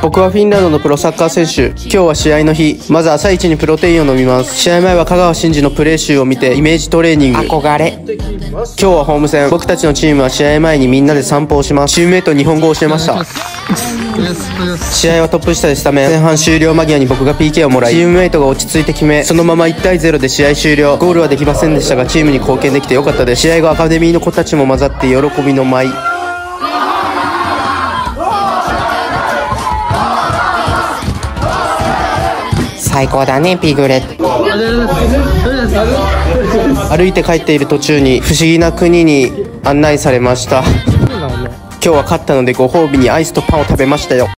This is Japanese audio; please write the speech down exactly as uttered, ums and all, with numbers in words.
僕はフィンランドのプロサッカー選手。今日は試合の日。まず朝一にプロテインを飲みます。試合前は香川真司のプレー集を見てイメージトレーニング。 憧れ。 今日はホーム戦。僕たちのチームは試合前にみんなで散歩をします。チームメイトに日本語を教えました。試合はトップ下でスタメン。前半終了間際に僕が ピーケー をもらい、チームメイトが落ち着いて決め、そのままいちたいゼロで試合終了。ゴールはできませんでしたがチームに貢献できてよかったです。試合後アカデミーの子たちも混ざって喜びの舞。 最高だねピグレット。 歩いて帰っている途中に不思議な国に案内されました。今日は勝ったのでご褒美にアイスとパンを食べましたよ。